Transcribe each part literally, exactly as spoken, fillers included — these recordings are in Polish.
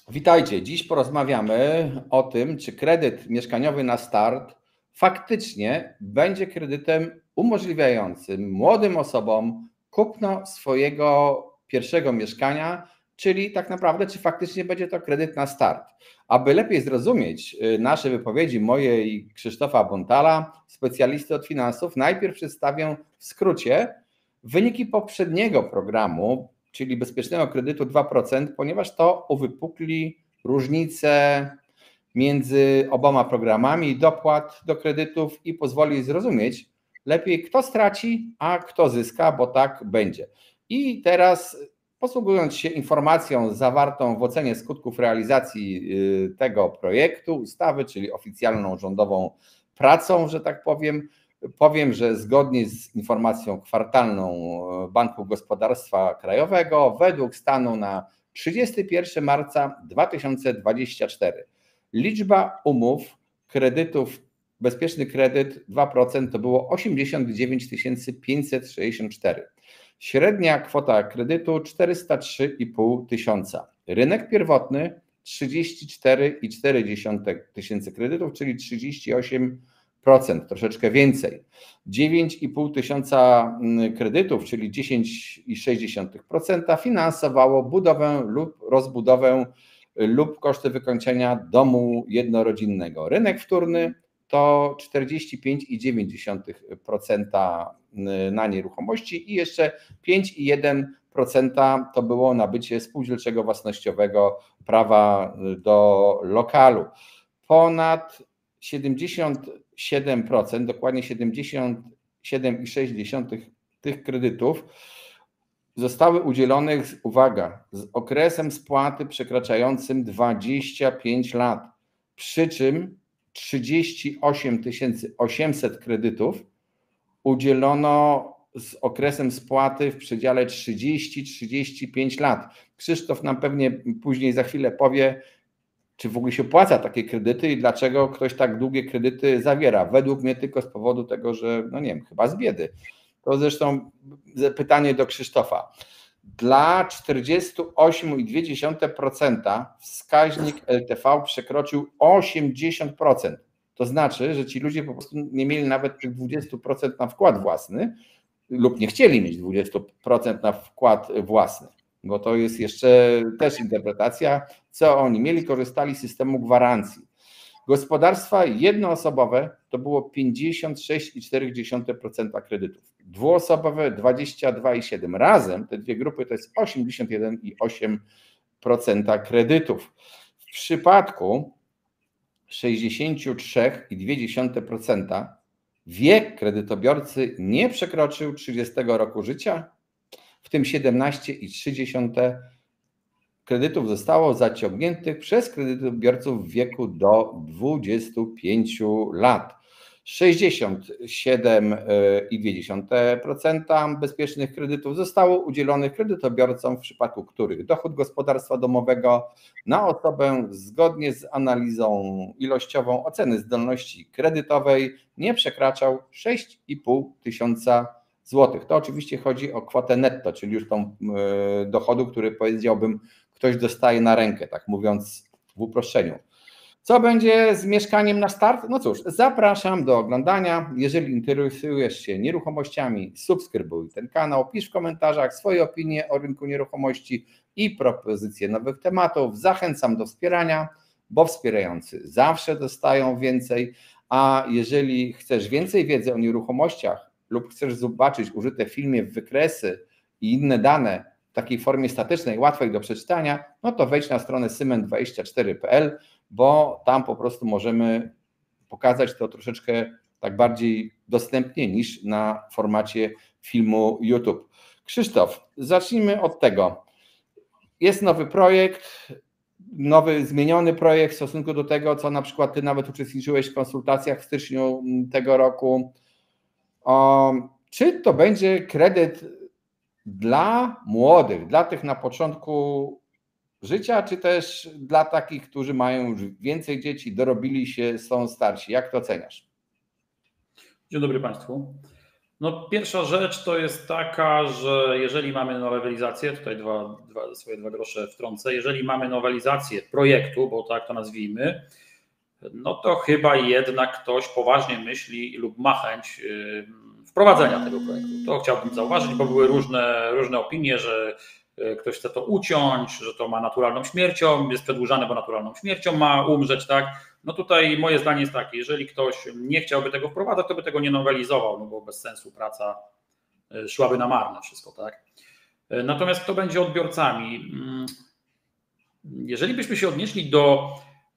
Witajcie. Dziś porozmawiamy o tym, czy kredyt mieszkaniowy na start faktycznie będzie kredytem umożliwiającym młodym osobom kupno swojego pierwszego mieszkania, czyli tak naprawdę, czy faktycznie będzie to kredyt na start. Aby lepiej zrozumieć nasze wypowiedzi, moje i Krzysztofa Bontala, specjalisty od finansów, najpierw przedstawię w skrócie wyniki poprzedniego programu, czyli bezpiecznego kredytu dwa procent, ponieważ to uwypukli różnice między oboma programami dopłat do kredytów i pozwoli zrozumieć lepiej, kto straci, a kto zyska, bo tak będzie. I teraz, posługując się informacją zawartą w ocenie skutków realizacji tego projektu ustawy, czyli oficjalną rządową pracą, że tak powiem, powiem, że zgodnie z informacją kwartalną Banku Gospodarstwa Krajowego według stanu na trzydziestego pierwszego marca dwa tysiące dwudziestego czwartego liczba umów kredytów, bezpieczny kredyt dwa procent to było osiemdziesiąt dziewięć tysięcy pięćset sześćdziesiąt cztery. Średnia kwota kredytu czterysta trzy i pół tysiąca. Rynek pierwotny trzydzieści cztery i cztery tysiące kredytów, czyli trzydzieści osiem procent, troszeczkę więcej. dziewięć i pół tysiąca kredytów, czyli dziesięć i sześć procent finansowało budowę lub rozbudowę lub koszty wykończenia domu jednorodzinnego. Rynek wtórny to czterdzieści pięć i dziewięć procent na nieruchomości i jeszcze pięć i jeden procent to było nabycie spółdzielczego własnościowego prawa do lokalu. Ponad siedemdziesiąt siedem procent, dokładnie siedemdziesiąt siedem i sześć procent tych kredytów zostały udzielone, uwaga, z okresem spłaty przekraczającym dwadzieścia pięć lat, przy czym trzydzieści osiem tysięcy osiemset kredytów udzielono z okresem spłaty w przedziale trzydzieści do trzydziestu pięciu lat. Krzysztof nam pewnie później za chwilę powie, czy w ogóle się opłaca takie kredyty i dlaczego ktoś tak długie kredyty zawiera. Według mnie tylko z powodu tego, że, no nie wiem, chyba z biedy. To zresztą pytanie do Krzysztofa. Dla czterdzieści osiem i dwie dziesiąte procent wskaźnik L T V przekroczył osiemdziesiąt procent. To znaczy, że ci ludzie po prostu nie mieli nawet tych dwadzieścia procent na wkład własny lub nie chcieli mieć dwadzieścia procent na wkład własny, bo to jest jeszcze też interpretacja, co oni mieli, korzystali z systemu gwarancji. Gospodarstwa jednoosobowe to było pięćdziesiąt sześć i cztery procent kredytów, dwuosobowe dwadzieścia dwa i siedem procent. Razem te dwie grupy to jest osiemdziesiąt jeden i osiem procent kredytów. W przypadku sześćdziesiąt trzy i dwie dziesiąte procent wiek kredytobiorcy nie przekroczył trzydziestego roku życia, w tym siedemnaście i trzy dziesiąte kredytów zostało zaciągniętych przez kredytobiorców w wieku do dwudziestu pięciu lat. sześćdziesiąt siedem i dwie dziesiąte procent bezpiecznych kredytów zostało udzielonych kredytobiorcom, w przypadku których dochód gospodarstwa domowego na osobę zgodnie z analizą ilościową oceny zdolności kredytowej nie przekraczał sześć i pół tysiąca złotych. To oczywiście chodzi o kwotę netto, czyli już tą dochodu, który powiedziałbym ktoś dostaje na rękę, tak mówiąc w uproszczeniu. Co będzie z mieszkaniem na start? No cóż, zapraszam do oglądania. Jeżeli interesujesz się nieruchomościami, subskrybuj ten kanał, pisz w komentarzach swoje opinie o rynku nieruchomości i propozycje nowych tematów. Zachęcam do wspierania, bo wspierający zawsze dostają więcej, a jeżeli chcesz więcej wiedzy o nieruchomościach lub chcesz zobaczyć użyte w filmie wykresy i inne dane w takiej formie statycznej, łatwej do przeczytania, no to wejdź na stronę symen dwadzieścia cztery kropka p l, bo tam po prostu możemy pokazać to troszeczkę tak bardziej dostępnie niż na formacie filmu YouTube. Krzysztof, zacznijmy od tego. Jest nowy projekt, nowy, zmieniony projekt w stosunku do tego, co na przykład ty nawet uczestniczyłeś w konsultacjach w styczniu tego roku. O, czy to będzie kredyt dla młodych, dla tych na początku życia, czy też dla takich, którzy mają już więcej dzieci, dorobili się, są starsi? Jak to oceniasz? Dzień dobry Państwu. No, pierwsza rzecz to jest taka, że jeżeli mamy nowelizację, tutaj dwa, dwa, swoje dwa grosze wtrącę, jeżeli mamy nowelizację projektu, bo tak to nazwijmy, no to chyba jednak ktoś poważnie myśli lub ma chęć wprowadzenia tego projektu. To chciałbym zauważyć, bo były różne, różne opinie, że ktoś chce to uciąć, że to ma naturalną śmiercią, jest przedłużane, bo naturalną śmiercią ma umrzeć, tak? No tutaj moje zdanie jest takie, jeżeli ktoś nie chciałby tego wprowadzać, to by tego nie nowelizował, no bo bez sensu praca szłaby na marne wszystko, tak? Natomiast kto będzie odbiorcami? Jeżeli byśmy się odnieśli do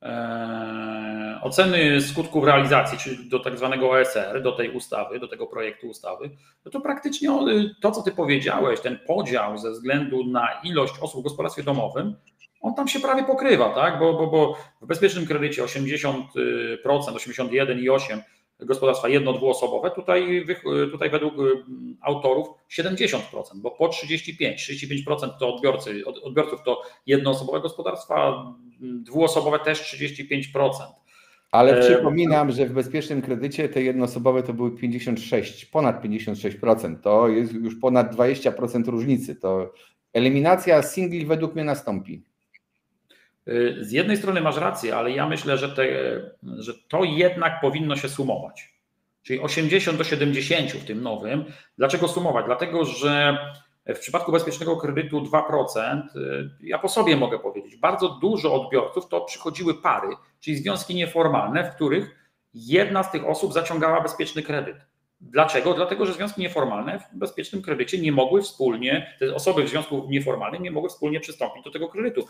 e, oceny skutków realizacji, czyli do tak zwanego O S R, do tej ustawy, do tego projektu ustawy, no to praktycznie to, co ty powiedziałeś, ten podział ze względu na ilość osób w gospodarstwie domowym, on tam się prawie pokrywa, tak? Bo, bo, bo w bezpiecznym kredycie osiemdziesiąt procent, osiemdziesiąt jeden i osiem procent gospodarstwa jedno-, dwuosobowe, tutaj, tutaj według autorów siedemdziesiąt procent, bo po trzydzieści pięć, trzydzieści pięć procent to odbiorcy, odbiorców to jednoosobowe gospodarstwa, dwuosobowe też trzydzieści pięć procent. Ale przypominam, że w bezpiecznym kredycie te jednoosobowe to były pięćdziesiąt sześć, ponad pięćdziesiąt sześć procent. To jest już ponad dwadzieścia procent różnicy. To eliminacja singli według mnie nastąpi. Z jednej strony masz rację, ale ja myślę, że, te, że to jednak powinno się sumować. Czyli osiemdziesiąt do siedemdziesięciu w tym nowym. Dlaczego sumować? Dlatego, że w przypadku bezpiecznego kredytu dwa procent, ja po sobie mogę powiedzieć, bardzo dużo odbiorców to przychodziły pary, czyli związki nieformalne, w których jedna z tych osób zaciągała bezpieczny kredyt. Dlaczego? Dlatego, że związki nieformalne w bezpiecznym kredycie nie mogły wspólnie, te osoby w związku nieformalnym nie mogły wspólnie przystąpić do tego kredytu.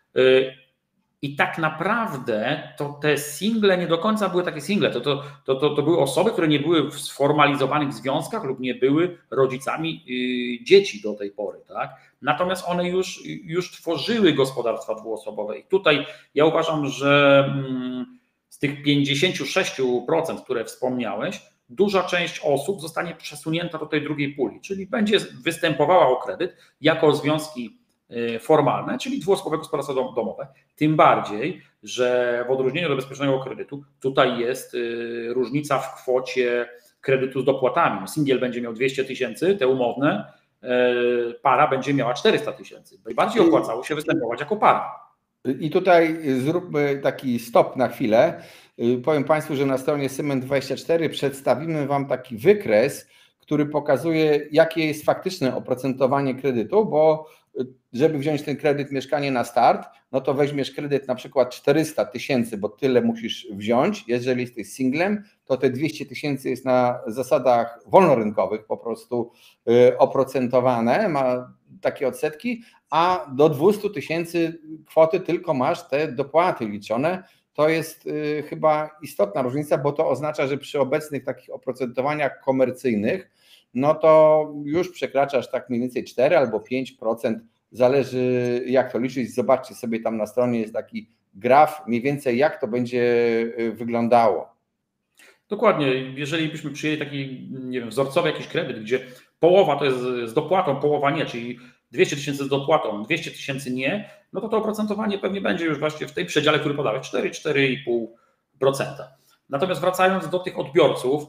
I tak naprawdę to te single nie do końca były takie single, to, to, to, to, to były osoby, które nie były w sformalizowanych związkach lub nie były rodzicami dzieci do tej pory. Tak? Natomiast one już, już tworzyły gospodarstwa dwuosobowe i tutaj ja uważam, że z tych pięćdziesiąt sześć procent, które wspomniałeś, duża część osób zostanie przesunięta do tej drugiej puli, czyli będzie występowała o kredyt jako związki formalne, czyli dwuosobowe gospodarstwa domowe. Tym bardziej, że w odróżnieniu do bezpiecznego kredytu tutaj jest różnica w kwocie kredytu z dopłatami. Singiel będzie miał dwieście tysięcy, te umowne, para będzie miała czterysta tysięcy. Najbardziej opłacało się występować jako para. I tutaj zróbmy taki stop na chwilę. Powiem Państwu, że na stronie Syment dwadzieścia cztery przedstawimy Wam taki wykres, który pokazuje, jakie jest faktyczne oprocentowanie kredytu, bo żeby wziąć ten kredyt mieszkanie na start, no to weźmiesz kredyt na przykład czterysta tysięcy, bo tyle musisz wziąć. Jeżeli jesteś singlem, to te dwieście tysięcy jest na zasadach wolnorynkowych po prostu oprocentowane, ma takie odsetki, a do dwieście tysięcy kwoty tylko masz te dopłaty liczone. To jest chyba istotna różnica, bo to oznacza, że przy obecnych takich oprocentowaniach komercyjnych, no to już przekraczasz tak mniej więcej cztery albo pięć procent, zależy jak to liczyć. Zobaczcie sobie tam na stronie, jest taki graf mniej więcej jak to będzie wyglądało. Dokładnie, jeżeli byśmy przyjęli taki, nie wiem, wzorcowy jakiś kredyt, gdzie połowa to jest z dopłatą, połowa nie, czyli dwieście tysięcy z dopłatą, dwieście tysięcy nie, no to to oprocentowanie pewnie będzie już właśnie w tej przedziale, który podałeś, cztery do czterech i pół procent. Natomiast wracając do tych odbiorców,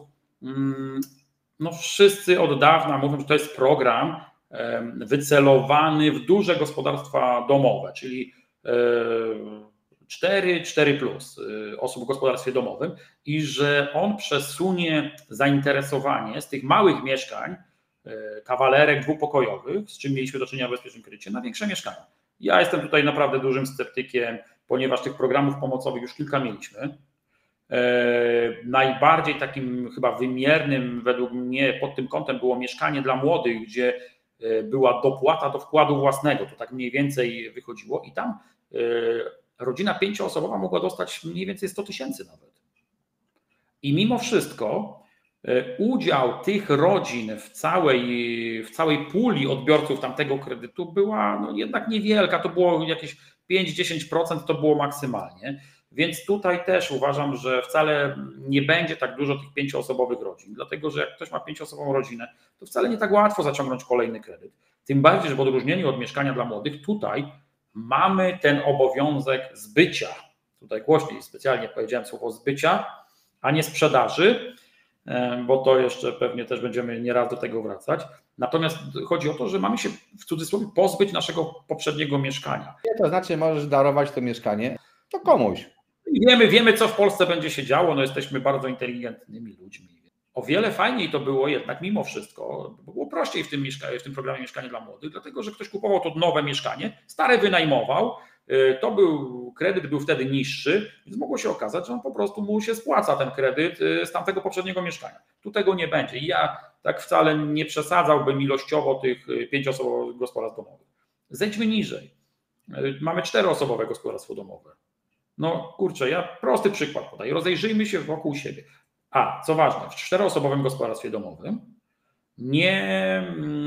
no wszyscy od dawna mówią, że to jest program wycelowany w duże gospodarstwa domowe, czyli cztery, cztery plus osób w gospodarstwie domowym i że on przesunie zainteresowanie z tych małych mieszkań, kawalerek dwupokojowych, z czym mieliśmy do czynienia w bezpiecznym kredycie, na większe mieszkania. Ja jestem tutaj naprawdę dużym sceptykiem, ponieważ tych programów pomocowych już kilka mieliśmy. Najbardziej takim chyba wymiernym według mnie pod tym kątem było mieszkanie dla młodych, gdzie była dopłata do wkładu własnego, to tak mniej więcej wychodziło i tam rodzina pięcioosobowa mogła dostać mniej więcej sto tysięcy nawet. I mimo wszystko udział tych rodzin w całej, w całej puli odbiorców tamtego kredytu była no jednak niewielka, to było jakieś pięć do dziesięciu procent, to było maksymalnie. Więc tutaj też uważam, że wcale nie będzie tak dużo tych pięcioosobowych rodzin, dlatego że jak ktoś ma pięcioosobową rodzinę, to wcale nie tak łatwo zaciągnąć kolejny kredyt. Tym bardziej, że w odróżnieniu od mieszkania dla młodych, tutaj mamy ten obowiązek zbycia. Tutaj głośniej specjalnie powiedziałem słowo zbycia, a nie sprzedaży. bo to jeszcze pewnie też będziemy nieraz do tego wracać. Natomiast chodzi o to, że mamy się w cudzysłowie pozbyć naszego poprzedniego mieszkania. To znaczy możesz darować to mieszkanie to komuś. I wiemy, wiemy, co w Polsce będzie się działo, no jesteśmy bardzo inteligentnymi ludźmi. O wiele fajniej to było jednak mimo wszystko, bo było prościej w tym, w tym programie Mieszkanie dla Młodych, dlatego że ktoś kupował to nowe mieszkanie, stare wynajmował, to był kredyt, był wtedy niższy, więc mogło się okazać, że on po prostu mu się spłaca ten kredyt z tamtego poprzedniego mieszkania. Tu tego nie będzie. I ja tak wcale nie przesadzałbym ilościowo tych pięcioosobowych gospodarstw domowych. Zejdźmy niżej. Mamy czteroosobowe gospodarstwo domowe. No kurczę, ja prosty przykład podaję. Rozejrzyjmy się wokół siebie. A, co ważne, w czteroosobowym gospodarstwie domowym nie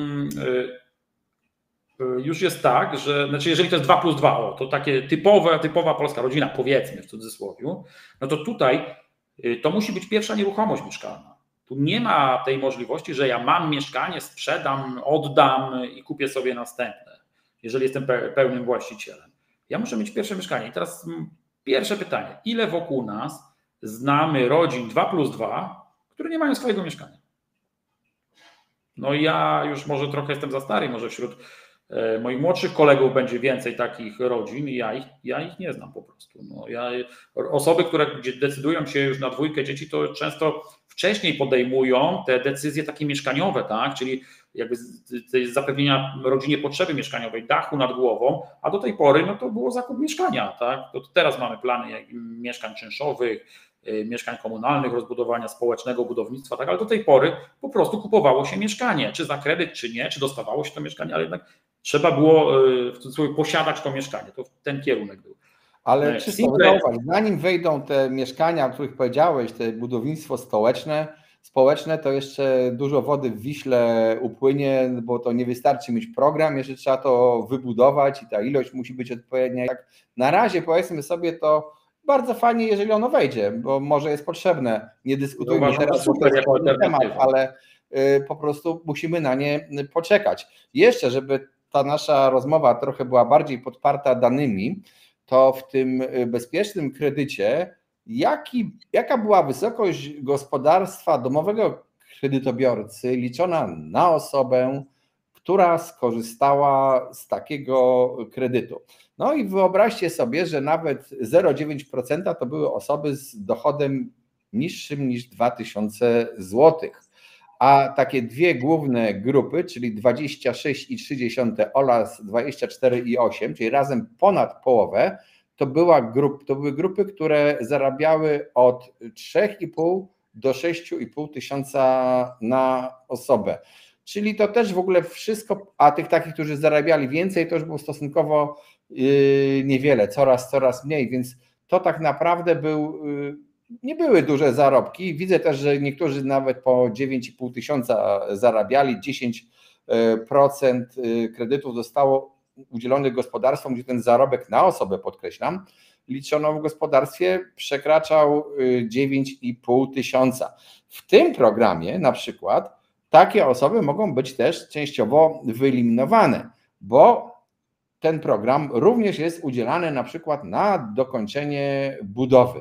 już jest tak, że znaczy jeżeli to jest dwa plus dwa, o, to takie typowe, typowa polska rodzina, powiedzmy w cudzysłowie, no to tutaj to musi być pierwsza nieruchomość mieszkalna. Tu nie ma tej możliwości, że ja mam mieszkanie, sprzedam, oddam i kupię sobie następne, jeżeli jestem pełnym właścicielem. Ja muszę mieć pierwsze mieszkanie. I teraz pierwsze pytanie, ile wokół nas znamy rodzin dwa plus dwa, które nie mają swojego mieszkania? No ja już może trochę jestem za stary, może wśród moich młodszych kolegów będzie więcej takich rodzin i ja ich, ja ich nie znam po prostu. No ja, osoby, które decydują się już na dwójkę dzieci, to często wcześniej podejmują te decyzje takie mieszkaniowe, tak? Czyli jakby zapewnienia rodzinie potrzeby mieszkaniowej, dachu nad głową, a do tej pory no to było zakup mieszkania, tak? To teraz mamy plany jak mieszkań czynszowych, mieszkań komunalnych, rozbudowania społecznego, budownictwa, tak, ale do tej pory po prostu kupowało się mieszkanie, czy za kredyt, czy nie, czy dostawało się to mieszkanie, ale jednak trzeba było w cudzysłowie posiadać to mieszkanie, to ten kierunek był. Ale Krzysztof, zauważ, zanim wejdą te mieszkania, o których powiedziałeś, te budownictwo społeczne, społeczne, to jeszcze dużo wody w Wiśle upłynie, bo to nie wystarczy mieć program, jeszcze trzeba to wybudować i ta ilość musi być odpowiednia. Jak na razie powiedzmy sobie, to bardzo fajnie, jeżeli ono wejdzie, bo może jest potrzebne. Nie dyskutujmy Uważam, teraz, to super, bo to jest temat, alternatywa. ale po prostu musimy na nie poczekać. Jeszcze, żeby ta nasza rozmowa trochę była bardziej podparta danymi, to w tym bezpiecznym kredycie jaki, jaka była wysokość gospodarstwa domowego kredytobiorcy liczona na osobę, która skorzystała z takiego kredytu. No i wyobraźcie sobie, że nawet zero przecinek dziewięć procent to były osoby z dochodem niższym niż dwa tysiące złotych. A takie dwie główne grupy, czyli dwadzieścia sześć przecinek trzy oraz dwadzieścia cztery przecinek osiem, czyli razem ponad połowę, to, była grup, to były grupy, które zarabiały od trzy i pół do sześć i pół tysiąca na osobę. Czyli to też w ogóle wszystko, a tych takich, którzy zarabiali więcej, to już było stosunkowo yy, niewiele, coraz, coraz mniej, więc to tak naprawdę był, yy, nie były duże zarobki. Widzę też, że niektórzy nawet po dziewięć i pół tysiąca zarabiali, dziesięć procent kredytów zostało udzielonych gospodarstwom, gdzie ten zarobek na osobę, podkreślam, liczono w gospodarstwie przekraczał dziewięć i pół tysiąca. W tym programie na przykład takie osoby mogą być też częściowo wyeliminowane, bo ten program również jest udzielany na przykład na dokończenie budowy,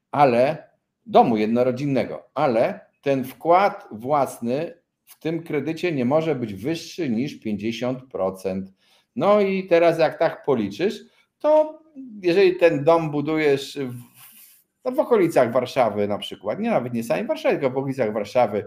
ale domu jednorodzinnego, ale ten wkład własny w tym kredycie nie może być wyższy niż pięćdziesiąt procent. No i teraz jak tak policzysz, to jeżeli ten dom budujesz w, no w okolicach Warszawy na przykład, nie nawet nie samej Warszawy, tylko w okolicach Warszawy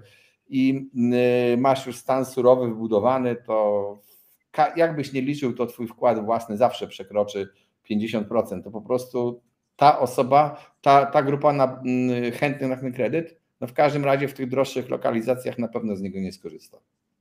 i masz już stan surowy wybudowany, to jakbyś nie liczył, to twój wkład własny zawsze przekroczy pięćdziesiąt procent. To po prostu ta osoba, ta, ta grupa na, chętnych na ten kredyt, no w każdym razie w tych droższych lokalizacjach na pewno z niego nie skorzysta.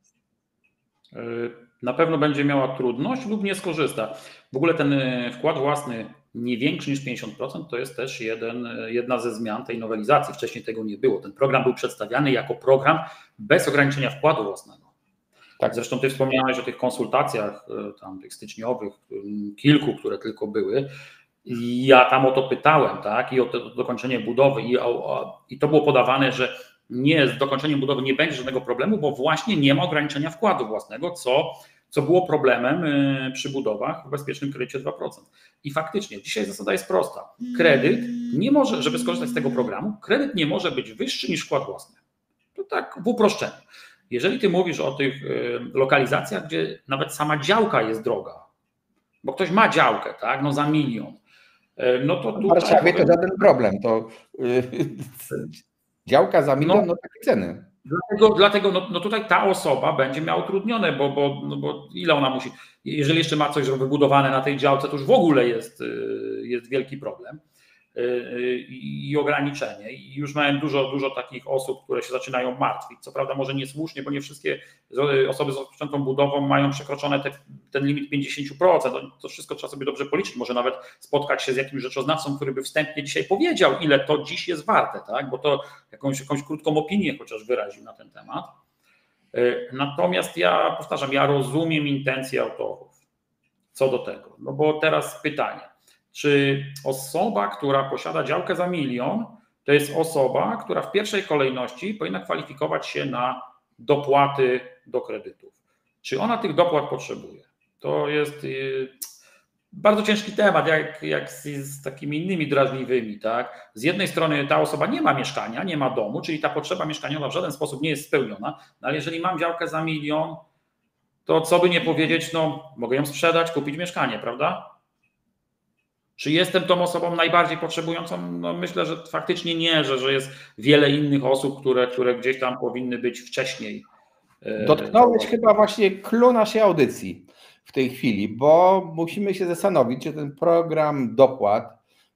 Na pewno będzie miała trudność lub nie skorzysta. W ogóle ten wkład własny nie większy niż pięćdziesiąt procent to jest też jeden, jedna ze zmian tej nowelizacji. Wcześniej tego nie było. Ten program był przedstawiany jako program bez ograniczenia wkładu własnego. Tak. Zresztą ty wspomniałeś o tych konsultacjach tam tych styczniowych, kilku, które tylko były. I ja tam o to pytałem, tak? I o to dokończenie budowy i, o, i to było podawane, że nie, z dokończeniem budowy nie będzie żadnego problemu, bo właśnie nie ma ograniczenia wkładu własnego, co, co było problemem przy budowach w bezpiecznym kredycie dwa procent. I faktycznie dzisiaj zasada jest prosta. Kredyt nie może, żeby skorzystać z tego programu, kredyt nie może być wyższy niż wkład własny. tak w uproszczeniu. Jeżeli ty mówisz o tych lokalizacjach, gdzie nawet sama działka jest droga, bo ktoś ma działkę, tak, no za milion, no to tutaj... W Warszawie powiem, to żaden problem, to yy, działka za milion, no, no takie ceny. Dlatego, dlatego no, no tutaj ta osoba będzie miała utrudnione, bo, bo, no bo ile ona musi, jeżeli jeszcze ma coś wybudowane na tej działce, to już w ogóle jest, jest wielki problem i ograniczenie. I już miałem dużo, dużo takich osób, które się zaczynają martwić. Co prawda może niesłusznie, bo nie wszystkie osoby z rozpoczętą budową mają przekroczone te, ten limit pięćdziesiąt procent. To wszystko trzeba sobie dobrze policzyć. Może nawet spotkać się z jakimś rzeczoznawcą, który by wstępnie dzisiaj powiedział, ile to dziś jest warte, tak? Bo to jakąś, jakąś krótką opinię chociaż wyraził na ten temat. Natomiast ja powtarzam, ja rozumiem intencje autorów co do tego. No bo teraz pytanie. Czy osoba, która posiada działkę za milion, to jest osoba, która w pierwszej kolejności powinna kwalifikować się na dopłaty do kredytów? Czy ona tych dopłat potrzebuje? To jest bardzo ciężki temat, jak, jak z, z takimi innymi drażliwymi. Tak? Z jednej strony ta osoba nie ma mieszkania, nie ma domu, czyli ta potrzeba mieszkaniowa w żaden sposób nie jest spełniona, no ale jeżeli mam działkę za milion, to co by nie powiedzieć, no mogę ją sprzedać, kupić mieszkanie, prawda? Czy jestem tą osobą najbardziej potrzebującą? No myślę, że faktycznie nie, że, że jest wiele innych osób, które, które gdzieś tam powinny być wcześniej. Dotknąłeś chyba właśnie clou naszej audycji w tej chwili, bo musimy się zastanowić, czy ten program dopłat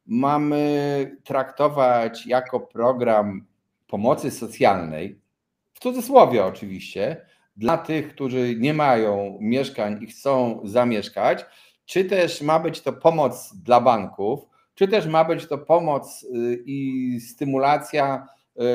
mamy traktować jako program pomocy socjalnej, w cudzysłowie oczywiście, dla tych, którzy nie mają mieszkań i chcą zamieszkać, czy też ma być to pomoc dla banków, czy też ma być to pomoc i stymulacja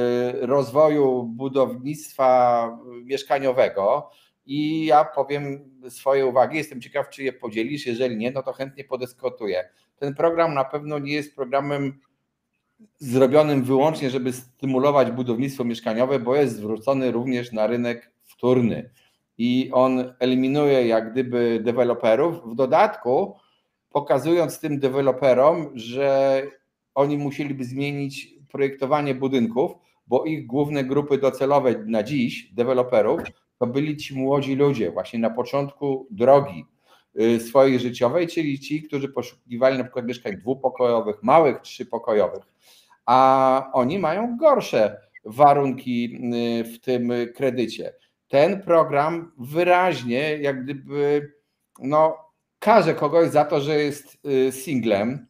rozwoju budownictwa mieszkaniowego. I ja powiem swoje uwagi, jestem ciekaw, czy je podzielisz, jeżeli nie, no to chętnie podyskutuję. Ten program na pewno nie jest programem zrobionym wyłącznie, żeby stymulować budownictwo mieszkaniowe, bo jest zwrócony również na rynek wtórny. I on eliminuje jak gdyby deweloperów, w dodatku pokazując tym deweloperom, że oni musieliby zmienić projektowanie budynków, bo ich główne grupy docelowe na dziś deweloperów to byli ci młodzi ludzie właśnie na początku drogi swojej życiowej, czyli ci, którzy poszukiwali na przykład mieszkań dwupokojowych, małych trzypokojowych, a oni mają gorsze warunki w tym kredycie. Ten program wyraźnie jak gdyby no, karze kogoś za to, że jest singlem,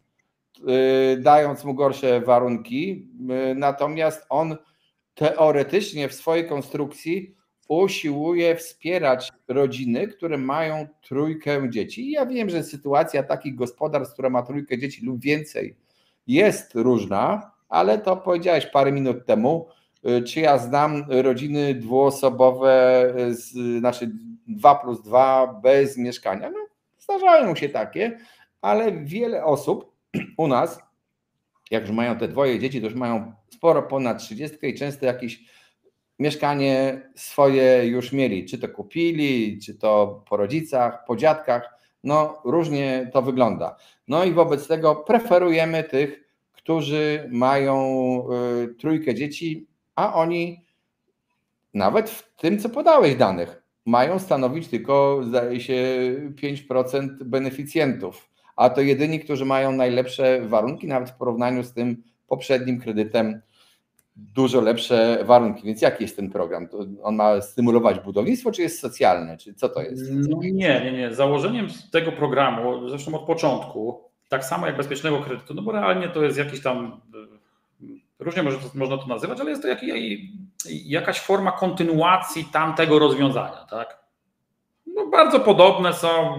dając mu gorsze warunki, natomiast on teoretycznie w swojej konstrukcji usiłuje wspierać rodziny, które mają trójkę dzieci. I ja wiem, że sytuacja takich gospodarstw, która ma trójkę dzieci lub więcej, jest różna, ale to powiedziałeś parę minut temu. Czy ja znam rodziny dwuosobowe, znaczy dwa plus dwa bez mieszkania? No, zdarzają się takie, ale wiele osób u nas, jak już mają te dwoje dzieci, to już mają sporo ponad trzydziestkę i często jakieś mieszkanie swoje już mieli, czy to kupili, czy to po rodzicach, po dziadkach, no różnie to wygląda. No i wobec tego preferujemy tych, którzy mają y, trójkę dzieci, a oni nawet w tym, co podałeś danych, mają stanowić tylko, zdaje się, pięć procent beneficjentów, a to jedyni, którzy mają najlepsze warunki, nawet w porównaniu z tym poprzednim kredytem, dużo lepsze warunki. Więc jaki jest ten program? To on ma stymulować budownictwo, czy jest socjalny? Czy co to jest? No nie, nie, nie. Założeniem tego programu, zresztą od początku, tak samo jak bezpiecznego kredytu, no bo realnie to jest jakiś tam, różnie może to, można to nazywać, ale jest to jak, jakaś forma kontynuacji tamtego rozwiązania, tak? No bardzo podobne są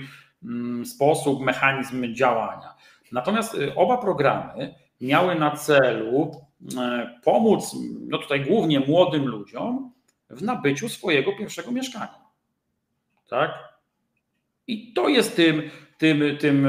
sposób, mechanizm działania. Natomiast oba programy miały na celu pomóc, no tutaj głównie młodym ludziom w nabyciu swojego pierwszego mieszkania. Tak? I to jest tym, tym, tym,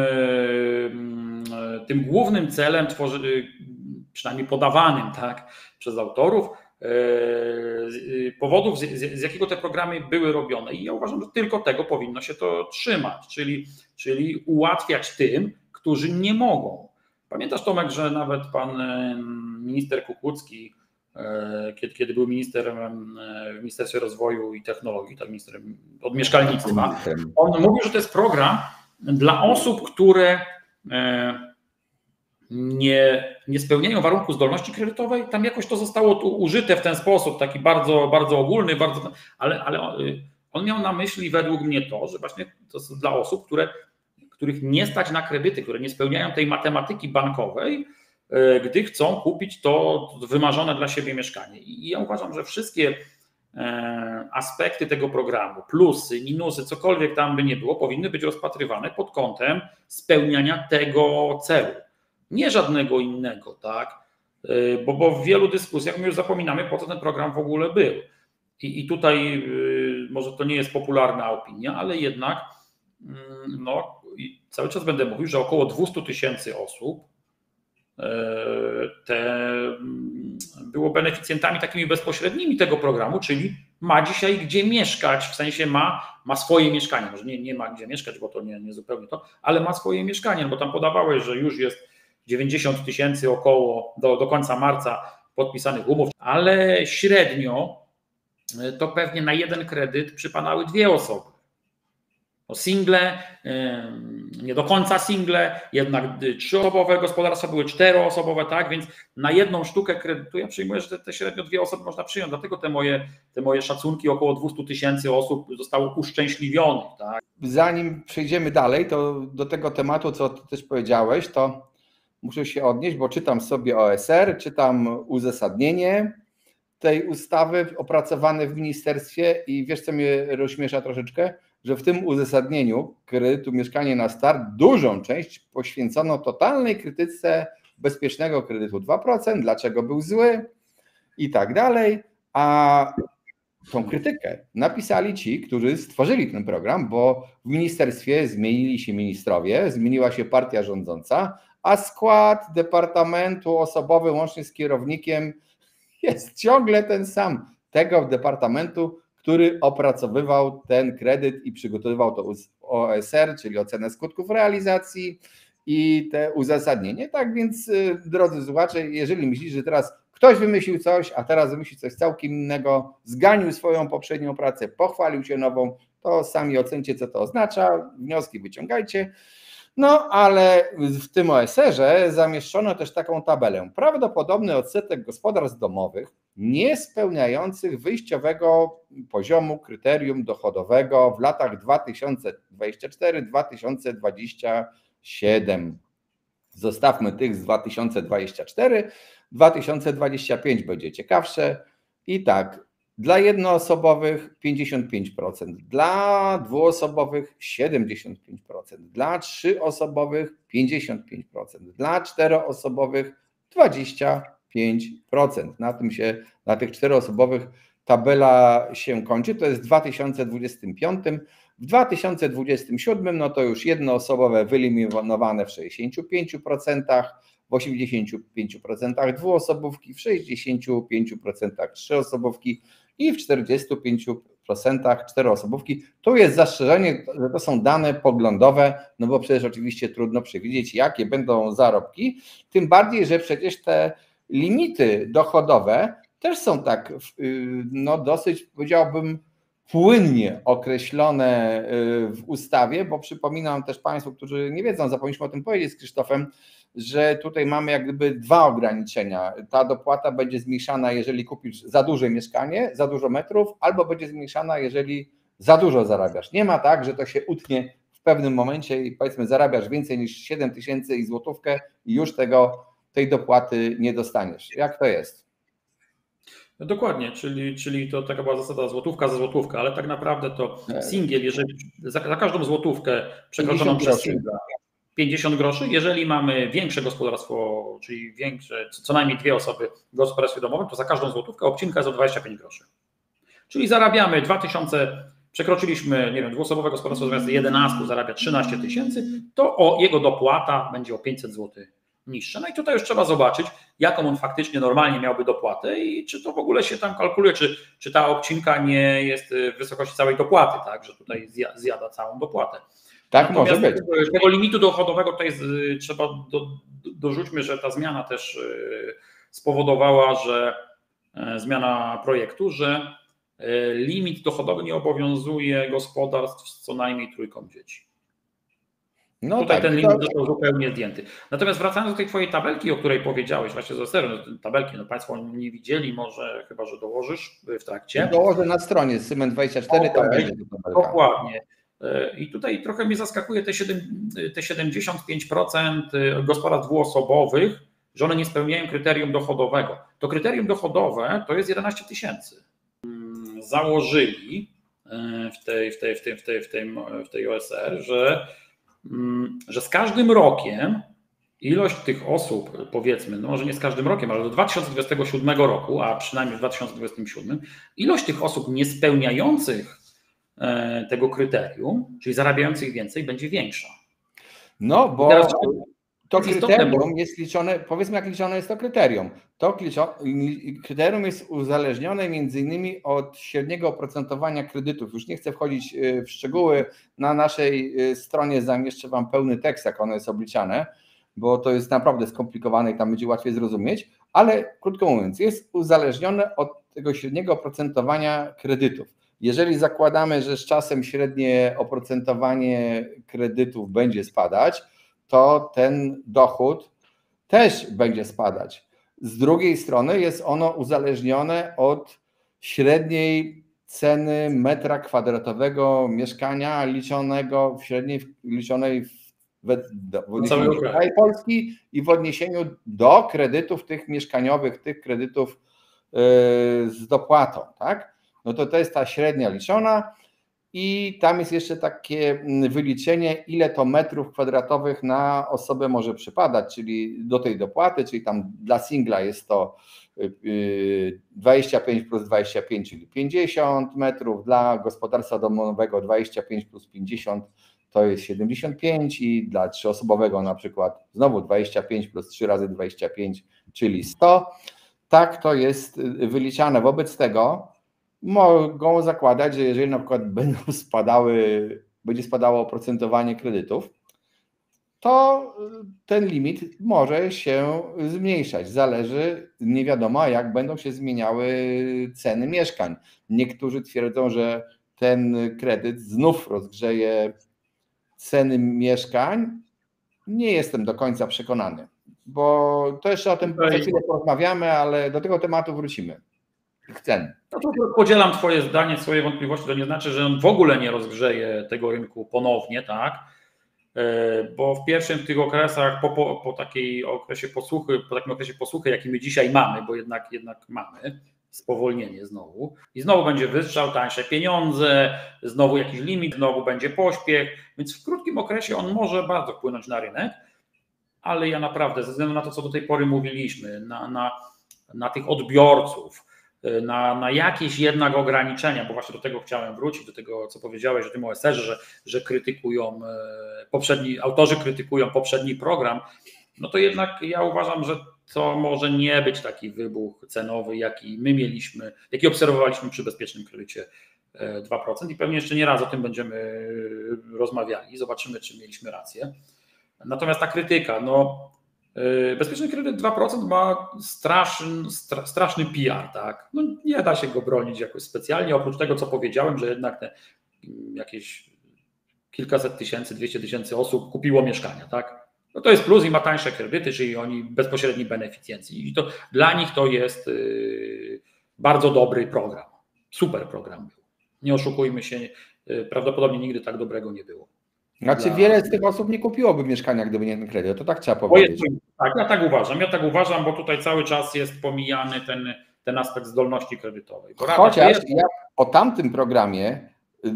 tym głównym celem, tworzy, przynajmniej podawanym tak, przez autorów, powodów, z, z jakiego te programy były robione. I ja uważam, że tylko tego powinno się to trzymać, czyli, czyli ułatwiać tym, którzy nie mogą. Pamiętasz, Tomek, że nawet pan minister Kukucki kiedy, kiedy był ministrem w Ministerstwie Rozwoju i Technologii, tak, ministrem od mieszkalnictwa. On mówił, że to jest program dla osób, które nie, nie spełniają warunku zdolności kredytowej. Tam jakoś to zostało tu użyte w ten sposób, taki bardzo, bardzo ogólny, bardzo, ale, ale on miał na myśli według mnie to, że właśnie to jest dla osób, które, których nie stać na kredyty, które nie spełniają tej matematyki bankowej, gdy chcą kupić to wymarzone dla siebie mieszkanie. I ja uważam, że wszystkie aspekty tego programu, plusy, minusy, cokolwiek tam by nie było, powinny być rozpatrywane pod kątem spełniania tego celu. Nie żadnego innego, tak? Bo, bo w wielu dyskusjach my już zapominamy, po co ten program w ogóle był. I, i tutaj może to nie jest popularna opinia, ale jednak no, cały czas będę mówił, że około dwieście tysięcy osób te było beneficjentami takimi bezpośrednimi tego programu, czyli ma dzisiaj gdzie mieszkać, w sensie ma, ma swoje mieszkanie, może nie, nie ma gdzie mieszkać, bo to nie, nie zupełnie to, ale ma swoje mieszkanie, bo tam podawałeś, że już jest dziewięćdziesiąt tysięcy około do, do końca marca podpisanych umów, ale średnio to pewnie na jeden kredyt przypadały dwie osoby. O single, nie do końca single, jednak trzyosobowe gospodarstwa były czteroosobowe, tak, więc na jedną sztukę kredytu ja przyjmuję, że te, te średnio dwie osoby można przyjąć, dlatego te moje, te moje szacunki, około dwieście tysięcy osób zostało uszczęśliwionych. Tak. Zanim przejdziemy dalej, to do tego tematu, co ty też powiedziałeś, to muszę się odnieść, bo czytam sobie O S R, czytam uzasadnienie tej ustawy opracowane w ministerstwie i wiesz, co mnie rozśmiesza troszeczkę? Że w tym uzasadnieniu kredytu Mieszkanie na Start dużą część poświęcono totalnej krytyce bezpiecznego kredytu dwa procent, dlaczego był zły i tak dalej, a tą krytykę napisali ci, którzy stworzyli ten program, bo w ministerstwie zmienili się ministrowie, zmieniła się partia rządząca, a skład departamentu osobowy łącznie z kierownikiem jest ciągle ten sam, tego departamentu, który opracowywał ten kredyt i przygotowywał to O S R, czyli ocenę skutków realizacji i te uzasadnienie. Tak więc, drodzy słuchacze, jeżeli myślicie, że teraz ktoś wymyślił coś, a teraz wymyśli coś całkiem innego, zganił swoją poprzednią pracę, pochwalił się nową, to sami ocencie, co to oznacza, wnioski wyciągajcie. No, ale w tym O S R-ze zamieszczono też taką tabelę. Prawdopodobny odsetek gospodarstw domowych nie spełniających wyjściowego poziomu kryterium dochodowego w latach dwa tysiące dwudziestym czwartym do dwa tysiące dwudziestego siódmego. Zostawmy tych z dwa tysiące dwudziestego czwartego, dwa tysiące dwudziestego piątego będzie ciekawsze. I tak, dla jednoosobowych pięćdziesiąt pięć procent, dla dwuosobowych siedemdziesiąt pięć procent, dla trzyosobowych pięćdziesiąt pięć procent, dla czteroosobowych dwadzieścia pięć procent. Na tym się, na tych czteroosobowych tabela się kończy, to jest w dwa tysiące dwudziestym piątym. W dwa tysiące dwudziestym siódmym no to już jednoosobowe wyeliminowane w sześćdziesięciu pięciu procentach, w osiemdziesięciu pięciu procentach dwuosobówki, w sześćdziesięciu pięciu procentach trzyosobówki i w czterdziestu pięciu procentach czteroosobówki. Tu jest zastrzeżenie, że to są dane poglądowe, no bo przecież oczywiście trudno przewidzieć, jakie będą zarobki, tym bardziej, że przecież te limity dochodowe też są tak no dosyć, powiedziałbym, płynnie określone w ustawie, bo przypominam też Państwu, którzy nie wiedzą, zapomnieliśmy o tym powiedzieć z Krzysztofem, że tutaj mamy jak gdyby dwa ograniczenia. Ta dopłata będzie zmniejszana, jeżeli kupisz za duże mieszkanie, za dużo metrów, albo będzie zmniejszana, jeżeli za dużo zarabiasz. Nie ma tak, że to się utnie w pewnym momencie i powiedzmy zarabiasz więcej niż siedem tysięcy i złotówkę i już tego, tej dopłaty nie dostaniesz. Jak to jest? No dokładnie, czyli, czyli to taka była zasada złotówka za złotówkę, ale tak naprawdę to singiel, jeżeli za, za każdą złotówkę przekroczoną przez singla pięćdziesiąt groszy, jeżeli mamy większe gospodarstwo, czyli większe, co najmniej dwie osoby w gospodarstwie domowym, to za każdą złotówkę obcinka jest o dwadzieścia pięć groszy. Czyli zarabiamy dwa tysiące, przekroczyliśmy, nie wiem, dwuosobowe gospodarstwo zamiast jedenaście zarabia trzynaście tysięcy, to o, jego dopłata będzie o pięćset złotych niższa. No i tutaj już trzeba zobaczyć, jaką on faktycznie normalnie miałby dopłatę i czy to w ogóle się tam kalkuluje, czy, czy ta obcinka nie jest w wysokości całej dopłaty, tak, że tutaj zjada całą dopłatę. Tak może być. Tego, tego limitu dochodowego tutaj trzeba, do, do, dorzućmy, że ta zmiana też spowodowała, że zmiana projektu, że limit dochodowy nie obowiązuje gospodarstw z co najmniej trójką dzieci. No Tutaj tak, ten limit to... został zupełnie zdjęty. Natomiast wracając do tej twojej tabelki, o której powiedziałeś, właśnie z O S R-u, no, tabelki, no Państwo nie widzieli, może chyba, że dołożysz w trakcie. Dołożę na stronie Symen dwadzieścia cztery, okay. Tam będzie tabelka. Dokładnie. I tutaj trochę mnie zaskakuje te, siedem, te siedemdziesiąt pięć procent gospodarstw dwuosobowych, że one nie spełniają kryterium dochodowego. To kryterium dochodowe to jest jedenaście tysięcy. Założyli w tej, w tej, w tej, w tej, w tej, w tej O S R, że, że z każdym rokiem ilość tych osób, powiedzmy, no może nie z każdym rokiem, ale do dwa tysiące dwudziestego siódmego roku, a przynajmniej w dwa tysiące dwudziestym siódmym, ilość tych osób niespełniających tego kryterium, czyli zarabiających więcej, będzie większa. No bo teraz, to kryterium jest liczone, powiedzmy jak liczone jest to kryterium. To kryterium jest uzależnione między innymi od średniego oprocentowania kredytów. Już nie chcę wchodzić w szczegóły, na naszej stronie zamieszczę Wam pełny tekst, jak ono jest obliczane, bo to jest naprawdę skomplikowane i tam będzie łatwiej zrozumieć, ale krótko mówiąc, jest uzależnione od tego średniego oprocentowania kredytów. Jeżeli zakładamy, że z czasem średnie oprocentowanie kredytów będzie spadać, to ten dochód też będzie spadać. Z drugiej strony jest ono uzależnione od średniej ceny metra kwadratowego mieszkania liczonego w średniej, liczonej w, w odniesieniu do kraju Polski i w odniesieniu do kredytów tych mieszkaniowych, tych kredytów yy, z dopłatą, tak? No to to jest ta średnia liczona i tam jest jeszcze takie wyliczenie, ile to metrów kwadratowych na osobę może przypadać, czyli do tej dopłaty, czyli tam dla singla jest to dwadzieścia pięć plus dwadzieścia pięć, czyli pięćdziesiąt metrów, dla gospodarstwa domowego dwadzieścia pięć plus pięćdziesiąt to jest siedemdziesiąt pięć i dla trzyosobowego na przykład znowu dwadzieścia pięć plus trzy razy dwadzieścia pięć, czyli sto. Tak to jest wyliczane. Wobec tego mogą zakładać, że jeżeli na przykład będą spadały, będzie spadało oprocentowanie kredytów, to ten limit może się zmniejszać. Zależy, nie wiadomo jak będą się zmieniały ceny mieszkań. Niektórzy twierdzą, że ten kredyt znów rozgrzeje ceny mieszkań. Nie jestem do końca przekonany, bo to jeszcze o tym za chwilę porozmawiamy, ale do tego tematu wrócimy. Cen. No to podzielam Twoje zdanie, swoje wątpliwości. To nie znaczy, że on w ogóle nie rozgrzeje tego rynku ponownie, tak? Bo w pierwszym tych okresach, po, po, po takiej okresie posłuchy, po takim okresie posłuchy, jaki my dzisiaj mamy, bo jednak, jednak mamy spowolnienie znowu i znowu będzie wystrzał, tańsze pieniądze, znowu jakiś limit, znowu będzie pośpiech, więc w krótkim okresie on może bardzo wpłynąć na rynek, ale ja naprawdę ze względu na to, co do tej pory mówiliśmy, na, na, na tych odbiorców, Na, na jakieś jednak ograniczenia, bo właśnie do tego chciałem wrócić, do tego, co powiedziałeś o tym O S R-ze, że, że krytykują poprzedni, autorzy krytykują poprzedni program, no to jednak ja uważam, że to może nie być taki wybuch cenowy, jaki my mieliśmy, jaki obserwowaliśmy przy bezpiecznym kredycie dwa procent i pewnie jeszcze nie raz o tym będziemy rozmawiali, zobaczymy, czy mieliśmy rację. Natomiast ta krytyka, no bezpieczny kredyt dwa procent ma straszny, straszny P R, tak? No nie da się go bronić jakoś specjalnie, oprócz tego, co powiedziałem, że jednak te jakieś kilkaset tysięcy, dwieście tysięcy osób kupiło mieszkania, tak? No to jest plus i ma tańsze kredyty, czyli oni bezpośredni beneficjenci i to dla nich to jest bardzo dobry program, super program był. Nie oszukujmy się, prawdopodobnie nigdy tak dobrego nie było. Znaczy dla... wiele z tych osób nie kupiłoby mieszkania, gdyby nie ten kredyt, to tak trzeba powiedzieć. Tak, ja tak uważam, ja tak uważam, bo tutaj cały czas jest pomijany ten, ten aspekt zdolności kredytowej. Bo Chociaż jest... ja o tamtym programie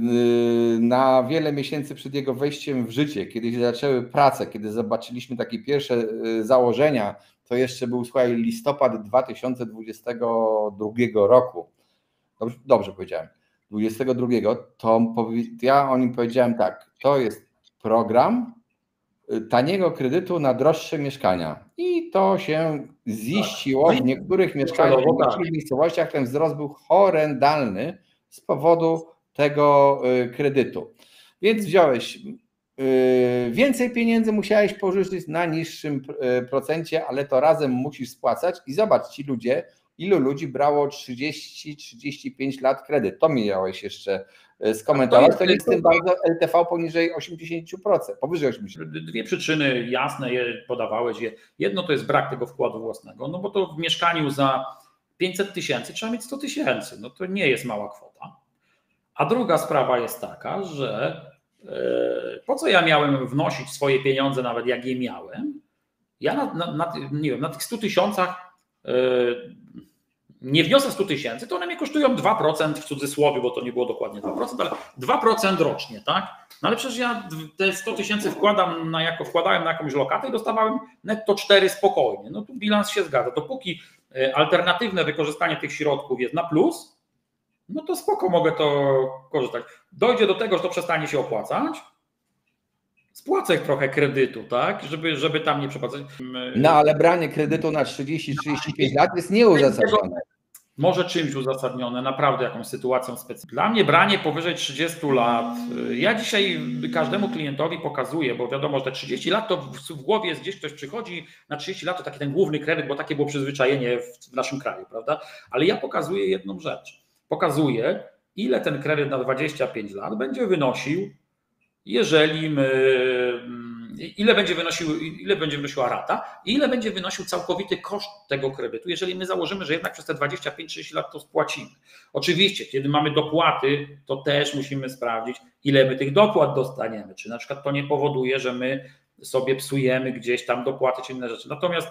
na wiele miesięcy przed jego wejściem w życie, kiedy się zaczęły prace, kiedy zobaczyliśmy takie pierwsze założenia, to jeszcze był, słuchaj, listopad dwa tysiące dwudziestego drugiego roku. Dobrze, dobrze powiedziałem. dwudziestego drugiego, to ja o nim powiedziałem tak, to jest program taniego kredytu na droższe mieszkania i to się ziściło. W niektórych mieszkaniach, w niektórych miejscowościach ten wzrost był horrendalny z powodu tego kredytu. Więc wziąłeś więcej pieniędzy, musiałeś pożyczyć na niższym procencie, ale to razem musisz spłacać i zobacz, ci ludzie ilu ludzi brało trzydzieści trzydzieści pięć lat kredyt. To miałeś jeszcze skomentować. To nie jest tym bardzo L T V poniżej osiemdziesiąt procent, powyżej osiemdziesiąt procent. Dwie przyczyny jasne je podawałeś. Jedno to jest brak tego wkładu własnego, no bo to w mieszkaniu za pięćset tysięcy trzeba mieć sto tysięcy, no to nie jest mała kwota. A druga sprawa jest taka, że po co ja miałem wnosić swoje pieniądze, nawet jak je miałem, ja na, na, na, nie wiem, na tych stu tysiącach nie wniosę stu tysięcy, to one mnie kosztują dwa procent w cudzysłowie, bo to nie było dokładnie dwa procent, ale dwa procent rocznie, tak? No ale przecież ja te sto tysięcy wkładam na jako, wkładałem na jakąś lokatę i dostawałem netto cztery spokojnie. No tu bilans się zgadza. Dopóki alternatywne wykorzystanie tych środków jest na plus, no to spoko, mogę to korzystać. Dojdzie do tego, że to przestanie się opłacać, spłacę trochę kredytu, tak, żeby, żeby tam nie przepłacać. No ale branie kredytu na trzydzieści trzydzieści pięć lat jest nieuzasadnione. Może czymś uzasadnione, naprawdę jakąś sytuacją specjalną. Dla mnie branie powyżej trzydziestu lat, ja dzisiaj każdemu klientowi pokazuję, bo wiadomo, że te trzydzieści lat to w głowie jest gdzieś, ktoś przychodzi na trzydzieści lat, to taki ten główny kredyt, bo takie było przyzwyczajenie w naszym kraju, prawda? Ale ja pokazuję jedną rzecz. Pokazuję, ile ten kredyt na dwadzieścia pięć lat będzie wynosił, jeżeli my, ile będzie wynosił, ile będzie wynosiła rata i ile będzie wynosił całkowity koszt tego kredytu, jeżeli my założymy, że jednak przez te dwadzieścia pięć trzydzieści lat to spłacimy. Oczywiście, kiedy mamy dopłaty, to też musimy sprawdzić, ile my tych dopłat dostaniemy, czy na przykład to nie powoduje, że my sobie psujemy gdzieś tam dopłaty czy inne rzeczy. Natomiast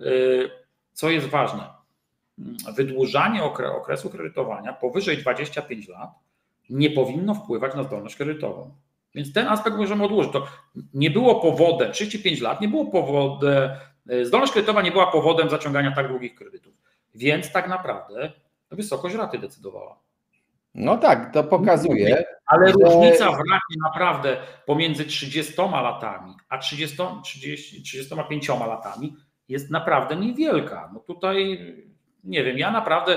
co jest ważne, wydłużanie okresu kredytowania powyżej dwudziestu pięciu lat nie powinno wpływać na zdolność kredytową. Więc ten aspekt możemy odłożyć. To nie było powodem, trzydzieści pięć lat nie było powodem, zdolność kredytowa nie była powodem zaciągania tak długich kredytów. Więc tak naprawdę wysokość raty decydowała. No tak, to pokazuje. Ale że... różnica w racie naprawdę pomiędzy trzydziestoma latami a trzydziestoma, trzydziestu, trzydziestoma pięcioma latami jest naprawdę niewielka. No tutaj nie wiem, ja naprawdę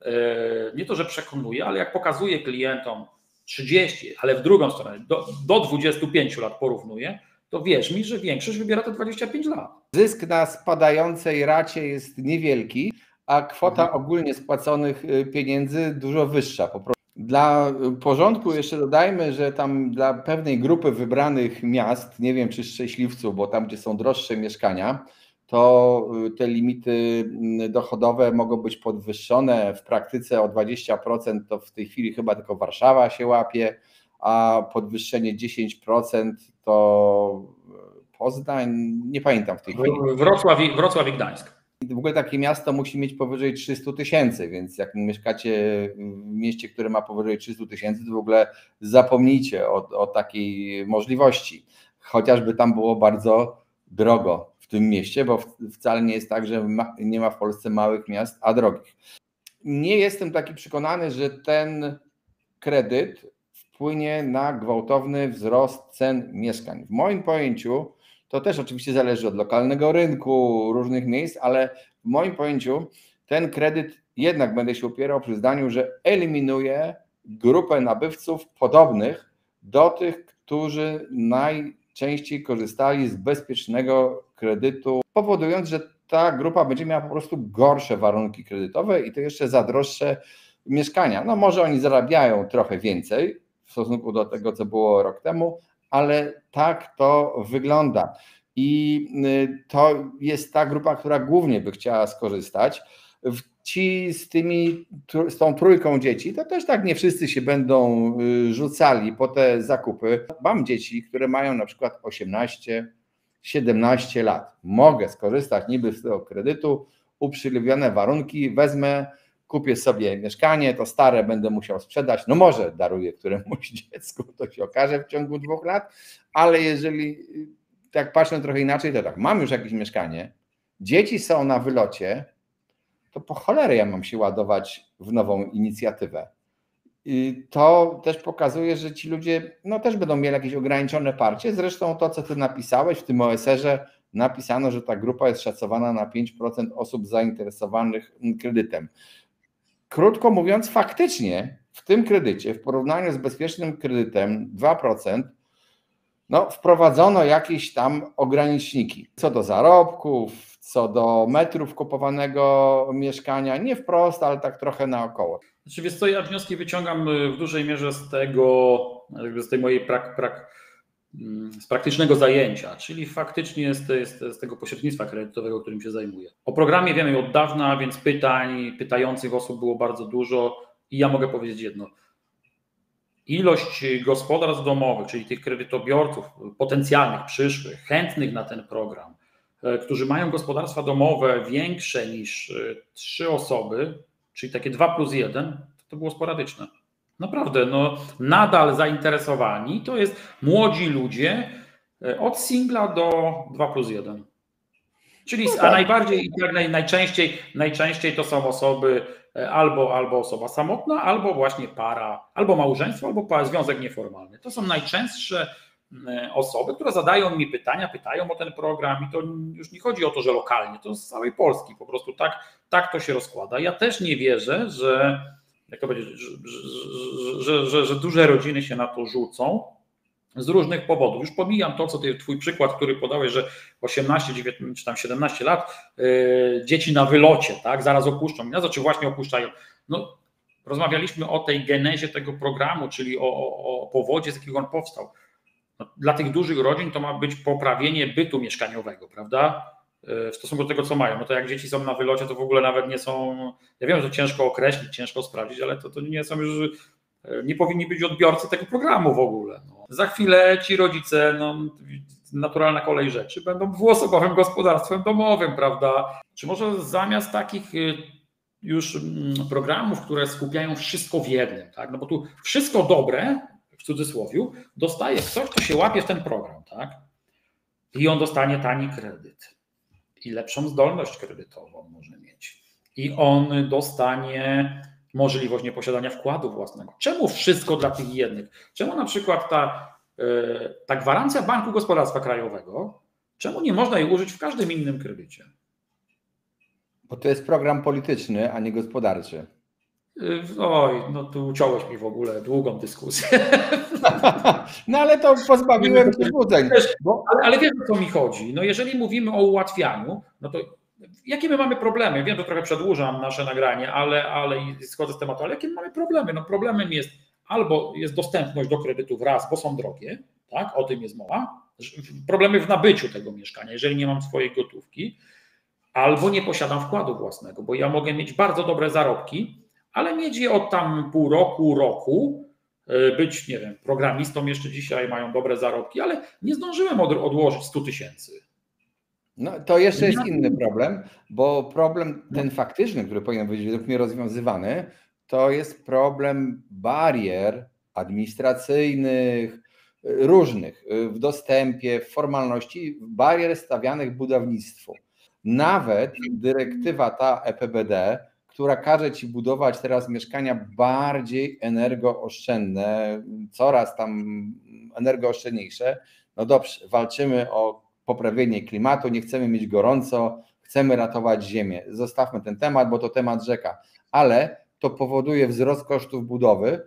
nie to, że przekonuję, ale jak pokazuję klientom trzydzieści, ale w drugą stronę, do, do dwudziestu pięciu lat porównuję, to wierz mi, że większość wybiera te dwadzieścia pięć lat. Zysk na spadającej racie jest niewielki, a kwota mhm. ogólnie spłaconych pieniędzy dużo wyższa. Po prostu. Dla porządku jeszcze dodajmy, że tam dla pewnej grupy wybranych miast, nie wiem czy szczęśliwców, bo tam gdzie są droższe mieszkania, to te limity dochodowe mogą być podwyższone w praktyce o dwadzieścia procent, to w tej chwili chyba tylko Warszawa się łapie, a podwyższenie dziesięć procent to Poznań, nie pamiętam w tej chwili. Wrocław i, Wrocław i Gdańsk. W ogóle takie miasto musi mieć powyżej trzystu tysięcy, więc jak mieszkacie w mieście, które ma powyżej trzystu tysięcy, to w ogóle zapomnijcie o, o takiej możliwości. Chociażby tam było bardzo drogo w tym mieście, bo wcale nie jest tak, że ma, nie ma w Polsce małych miast, a drogich. Nie jestem taki przekonany, że ten kredyt wpłynie na gwałtowny wzrost cen mieszkań. W moim pojęciu to też oczywiście zależy od lokalnego rynku, różnych miejsc, ale w moim pojęciu ten kredyt jednak będę się opierał przy zdaniu, że eliminuje grupę nabywców podobnych do tych, którzy najczęściej korzystali z bezpiecznego kredytu, powodując, że ta grupa będzie miała po prostu gorsze warunki kredytowe i to jeszcze za droższe mieszkania. No może oni zarabiają trochę więcej w stosunku do tego, co było rok temu, ale tak to wygląda. I to jest ta grupa, która głównie by chciała skorzystać. Ci z tymi, z tą trójką dzieci, to też tak nie wszyscy się będą rzucali po te zakupy. Mam dzieci, które mają na przykład osiemnaście, siedemnaście lat. Mogę skorzystać niby z tego kredytu, uprzywilejowane warunki, wezmę, kupię sobie mieszkanie, to stare będę musiał sprzedać, no może daruję któremuś dziecku, to się okaże w ciągu dwóch lat, ale jeżeli tak patrzę trochę inaczej, to tak, mam już jakieś mieszkanie, dzieci są na wylocie, to po cholerę ja mam się ładować w nową inicjatywę. I to też pokazuje, że ci ludzie no też będą mieli jakieś ograniczone parcie, zresztą to, co ty napisałeś w tym O S R-ze, napisano, że ta grupa jest szacowana na pięć procent osób zainteresowanych kredytem. Krótko mówiąc, faktycznie w tym kredycie, w porównaniu z bezpiecznym kredytem dwa procent, no, wprowadzono jakieś tam ograniczniki co do zarobków, co do metrów kupowanego mieszkania, nie wprost, ale tak trochę naokoło. Znaczy, wiesz co, ja wnioski wyciągam w dużej mierze z tego, z tej mojej prak, prak, z praktycznego zajęcia, czyli faktycznie z, te, z tego pośrednictwa kredytowego, którym się zajmuję. O programie wiemy od dawna, więc pytań, pytających osób było bardzo dużo i ja mogę powiedzieć jedno. Ilość gospodarstw domowych, czyli tych kredytobiorców potencjalnych, przyszłych, chętnych na ten program, którzy mają gospodarstwa domowe większe niż trzy osoby, czyli takie dwa plus jeden, to było sporadyczne. Naprawdę, no nadal zainteresowani to jest młodzi ludzie od singla do dwa plus jeden. Czyli No a tak. najbardziej, jak najczęściej, najczęściej to są osoby albo, albo osoba samotna, albo właśnie para, albo małżeństwo, albo związek nieformalny. To są najczęstsze osoby, które zadają mi pytania, pytają o ten program i to już nie chodzi o to, że lokalnie, to z całej Polski po prostu tak, tak to się rozkłada. Ja też nie wierzę, że, jak to powiedzieć, że, że, że, że, że duże rodziny się na to rzucą z różnych powodów. Już pomijam to, co ty, twój przykład, który podałeś, że osiemnaście, dziewiętnaście czy tam siedemnaście lat, yy, dzieci na wylocie, tak, zaraz opuszczą, no, znaczy właśnie opuszczają. No, rozmawialiśmy o tej genezie tego programu, czyli o, o, o powodzie, z jakiego on powstał. No, dla tych dużych rodzin to ma być poprawienie bytu mieszkaniowego, prawda? W stosunku do tego, co mają. No to jak dzieci są na wylocie, to w ogóle nawet nie są, ja wiem, że ciężko określić, ciężko sprawdzić, ale to, to nie są już, nie powinni być odbiorcy tego programu w ogóle. No. Za chwilę ci rodzice, no, naturalna kolej rzeczy, będą dwuosobowym gospodarstwem domowym, prawda? Czy może zamiast takich już programów, które skupiają wszystko w jednym, tak? No bo tu wszystko dobre, w cudzysłowiu, dostaje ktoś, kto się łapie w ten program, tak? I on dostanie tani kredyt i lepszą zdolność kredytową może mieć. I on dostanie możliwość nieposiadania wkładu własnego. Czemu wszystko dla tych jednych? Czemu na przykład ta, ta gwarancja Banku Gospodarstwa Krajowego, czemu nie można jej użyć w każdym innym kredycie? Bo to jest program polityczny, a nie gospodarczy. Oj, no tu uciąłeś mi w ogóle długą dyskusję. No ale to pozbawiłem cię złudzeń. Bo, ale, ale wiesz, o co mi chodzi. No jeżeli mówimy o ułatwianiu, no to jakie my mamy problemy? Wiem, że trochę przedłużam nasze nagranie, ale, ale schodzę z tematu, ale jakie my mamy problemy? No problemem jest albo jest dostępność do kredytów raz, bo są drogie, tak? O tym jest mowa. Problemy w nabyciu tego mieszkania, jeżeli nie mam swojej gotówki, albo nie posiadam wkładu własnego, bo ja mogę mieć bardzo dobre zarobki, ale mieć je od tam pół roku, roku, być, nie wiem, programistą jeszcze dzisiaj, mają dobre zarobki, ale nie zdążyłem od, odłożyć stu tysięcy. No to jeszcze jest inny problem, bo problem ten faktyczny, który powinien być według mnie rozwiązywany, to jest problem barier administracyjnych, różnych w dostępie, w formalności, barier stawianych budownictwu. Nawet dyrektywa ta E P B D, która każe ci budować teraz mieszkania bardziej energooszczędne, coraz tam energooszczędniejsze. No dobrze, walczymy o poprawienie klimatu, nie chcemy mieć gorąco, chcemy ratować ziemię. Zostawmy ten temat, bo to temat rzeka, ale to powoduje wzrost kosztów budowy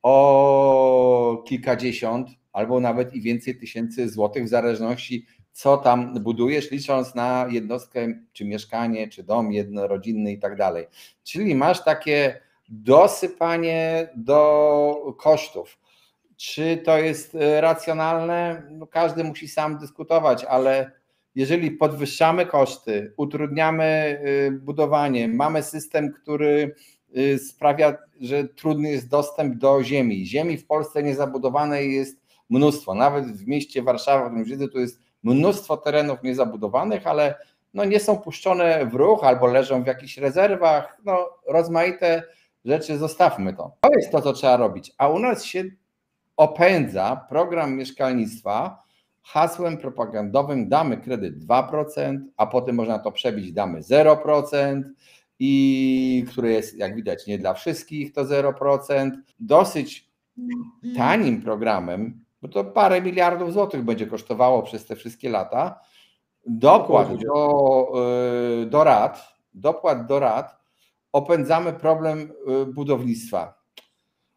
o kilkadziesiąt albo nawet i więcej tysięcy złotych w zależności co tam budujesz, licząc na jednostkę, czy mieszkanie, czy dom jednorodzinny i tak dalej. Czyli masz takie dosypanie do kosztów. Czy to jest racjonalne? No każdy musi sam dyskutować, ale jeżeli podwyższamy koszty, utrudniamy budowanie, mamy system, który sprawia, że trudny jest dostęp do ziemi. Ziemi w Polsce niezabudowanej jest mnóstwo. Nawet w mieście Warszawa, w którym siedzę, tu jest mnóstwo terenów niezabudowanych, ale no nie są puszczone w ruch albo leżą w jakichś rezerwach. No rozmaite rzeczy, zostawmy to. To jest to, co trzeba robić. A u nas się opędza program mieszkalnictwa hasłem propagandowym damy kredyt dwa procent, a potem można to przebić, damy zero procent, i które jest, jak widać, nie dla wszystkich, to zero procent. Dosyć tanim programem, bo to parę miliardów złotych będzie kosztowało przez te wszystkie lata, dopłat do, do rat, dopłat do rat, opędzamy problem budownictwa.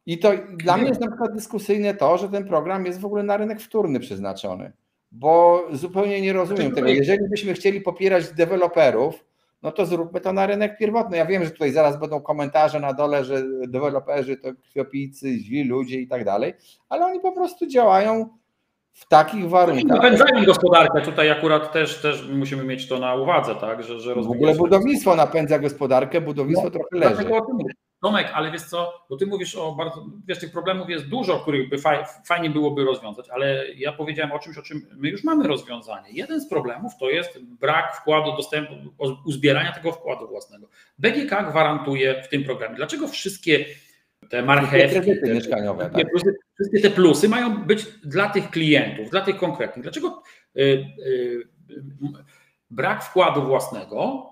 I to dla mnie jest na przykład dyskusyjne to, że ten program jest w ogóle na rynek wtórny przeznaczony, bo zupełnie nie rozumiem tego. Jeżeli byśmy chcieli popierać deweloperów, no to zróbmy to na rynek pierwotny. Ja wiem, że tutaj zaraz będą komentarze na dole, że deweloperzy to krwiopijcy, źli ludzie i tak dalej, ale oni po prostu działają w takich warunkach. Napędzają gospodarkę, tutaj akurat też, też musimy mieć to na uwadze, tak, że, że w ogóle budownictwo napędza gospodarkę, budownictwo no, trochę leży. Tomek, ale wiesz co, bo ty mówisz o bardzo, wiesz, tych problemów jest dużo, których by faj, fajnie byłoby rozwiązać, ale ja powiedziałem o czymś, o czym my już mamy rozwiązanie. Jeden z problemów to jest brak wkładu, dostępu, uzbierania tego wkładu własnego. B G K gwarantuje w tym programie. Dlaczego wszystkie te marchewki, te, mieszkaniowe, te, tak. plusy, wszystkie te plusy mają być dla tych klientów, dla tych konkretnych? Dlaczego y, y, brak wkładu własnego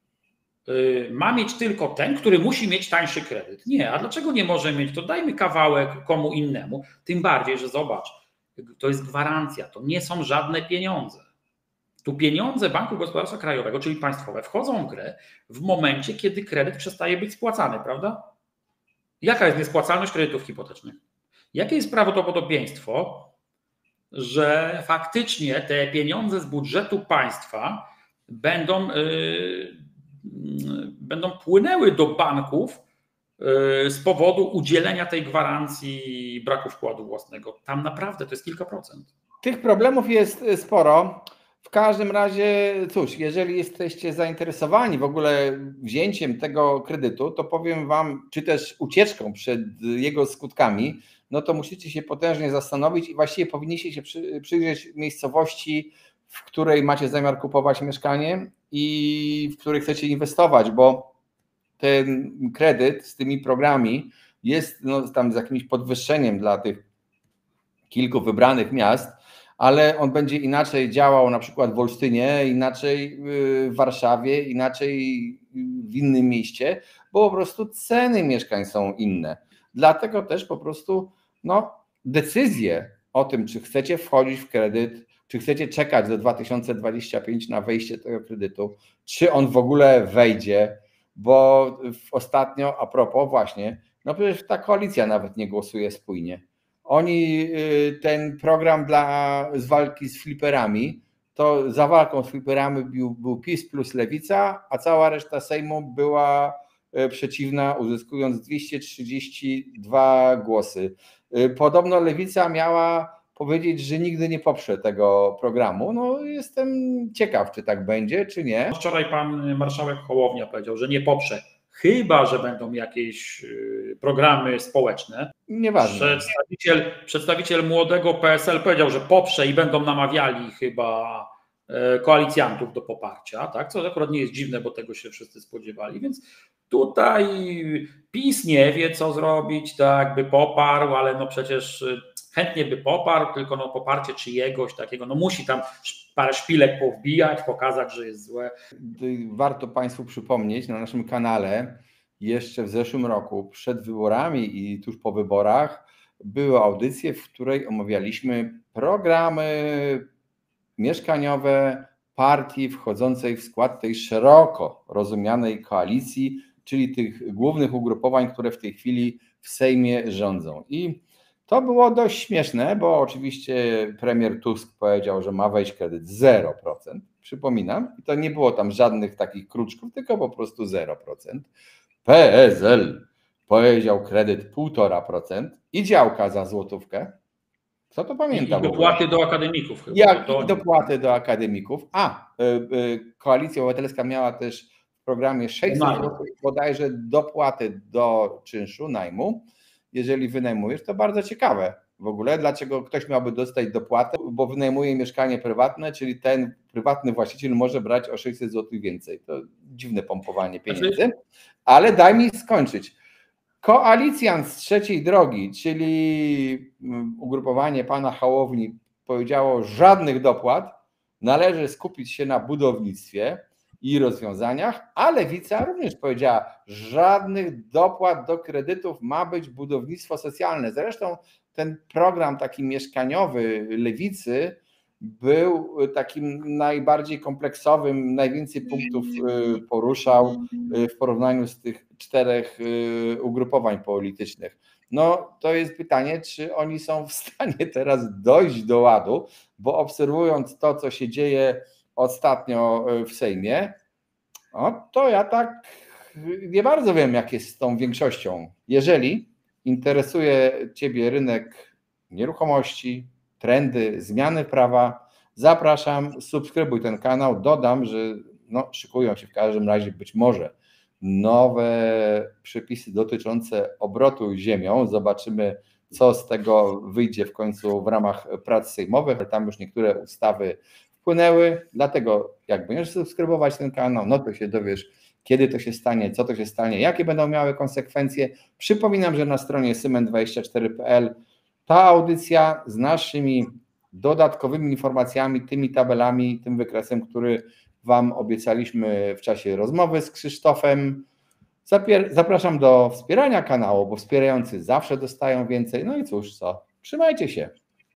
ma mieć tylko ten, który musi mieć tańszy kredyt? Nie, a dlaczego nie może mieć? To dajmy kawałek komu innemu. Tym bardziej, że zobacz, to jest gwarancja, to nie są żadne pieniądze. Tu pieniądze Banku Gospodarstwa Krajowego, czyli państwowe, wchodzą w grę w momencie, kiedy kredyt przestaje być spłacany, prawda? Jaka jest niespłacalność kredytów hipotecznych? Jakie jest prawdopodobieństwo, że faktycznie te pieniądze z budżetu państwa będą yy, będą płynęły do banków z powodu udzielenia tej gwarancji braku wkładu własnego? Tam naprawdę to jest kilka procent. Tych problemów jest sporo. W każdym razie, cóż, jeżeli jesteście zainteresowani w ogóle wzięciem tego kredytu, to powiem wam, czy też ucieczką przed jego skutkami, no to musicie się potężnie zastanowić i właściwie powinniście się przyjrzeć miejscowości, w której macie zamiar kupować mieszkanie i w której chcecie inwestować, bo ten kredyt z tymi programami jest no, tam z jakimś podwyższeniem dla tych kilku wybranych miast, ale on będzie inaczej działał na przykład w Olsztynie, inaczej w Warszawie, inaczej w innym mieście, bo po prostu ceny mieszkań są inne. Dlatego też po prostu no, decyzje o tym, czy chcecie wchodzić w kredyt, czy chcecie czekać do dwa tysiące dwudziestego piątego na wejście tego kredytu, czy on w ogóle wejdzie, bo ostatnio, a propos właśnie, no przecież ta koalicja nawet nie głosuje spójnie. Oni ten program dla z walki z fliperami, to za walką z fliperami był, był PiS plus Lewica, a cała reszta Sejmu była przeciwna, uzyskując dwieście trzydzieści dwa głosy. Podobno Lewica miała powiedzieć, że nigdy nie poprze tego programu. No jestem ciekaw, czy tak będzie, czy nie. Wczoraj pan marszałek Hołownia powiedział, że nie poprze, chyba że będą jakieś programy społeczne. Nieważne. Przedstawiciel, przedstawiciel młodego P S L powiedział, że poprze i będą namawiali chyba koalicjantów do poparcia, tak? Co akurat nie jest dziwne, bo tego się wszyscy spodziewali, więc tutaj PiS nie wie, co zrobić, tak, by poparł, ale no przecież chętnie by poparł, tylko no poparcie czyjegoś takiego, no musi tam parę szpilek powbijać, pokazać, że jest złe. Warto Państwu przypomnieć, na naszym kanale jeszcze w zeszłym roku przed wyborami i tuż po wyborach były audycje, w której omawialiśmy programy mieszkaniowe partii wchodzącej w skład tej szeroko rozumianej koalicji, czyli tych głównych ugrupowań, które w tej chwili w Sejmie rządzą. I to było dość śmieszne, bo oczywiście premier Tusk powiedział, że ma wejść kredyt zero procent. Przypominam, i to nie było tam żadnych takich kruczków, tylko po prostu zero procent. P S L powiedział kredyt półtora procent i działka za złotówkę. Kto to pamięta? I dopłaty do akademików chyba. Jak to... i dopłaty do akademików. A, y, y, Koalicja Obywatelska miała też w programie sześćset złotych bodajże dopłaty do czynszu, najmu. Jeżeli wynajmujesz, to bardzo ciekawe w ogóle, dlaczego ktoś miałby dostać dopłatę, bo wynajmuje mieszkanie prywatne, czyli ten prywatny właściciel może brać o sześćset złotych więcej. To dziwne pompowanie pieniędzy, ale daj mi skończyć. Koalicjant z trzeciej drogi, czyli ugrupowanie pana Hołowni, powiedziało żadnych dopłat, należy skupić się na budownictwie i rozwiązaniach, a Lewica również powiedziała, żadnych dopłat do kredytów, ma być budownictwo socjalne. Zresztą ten program taki mieszkaniowy Lewicy był takim najbardziej kompleksowym, najwięcej punktów poruszał w porównaniu z tych czterech ugrupowań politycznych. no to jest pytanie, czy oni są w stanie teraz dojść do ładu, bo obserwując to, co się dzieje ostatnio w Sejmie, no to ja tak nie bardzo wiem, jak jest z tą większością. Jeżeli interesuje Ciebie rynek nieruchomości, trendy, zmiany prawa, zapraszam, subskrybuj ten kanał. Dodam, że no, szykują się w każdym razie być może nowe przepisy dotyczące obrotu ziemią. Zobaczymy, co z tego wyjdzie w końcu w ramach prac sejmowych. Tam już niektóre ustawy wpłynęły, dlatego jak będziesz subskrybować ten kanał, no to się dowiesz, kiedy to się stanie, co to się stanie, jakie będą miały konsekwencje. Przypominam, że na stronie symen dwadzieścia cztery kropka p l ta audycja z naszymi dodatkowymi informacjami, tymi tabelami, tym wykresem, który Wam obiecaliśmy w czasie rozmowy z Krzysztofem. Zapraszam do wspierania kanału, bo wspierający zawsze dostają więcej. No i cóż, co? Trzymajcie się.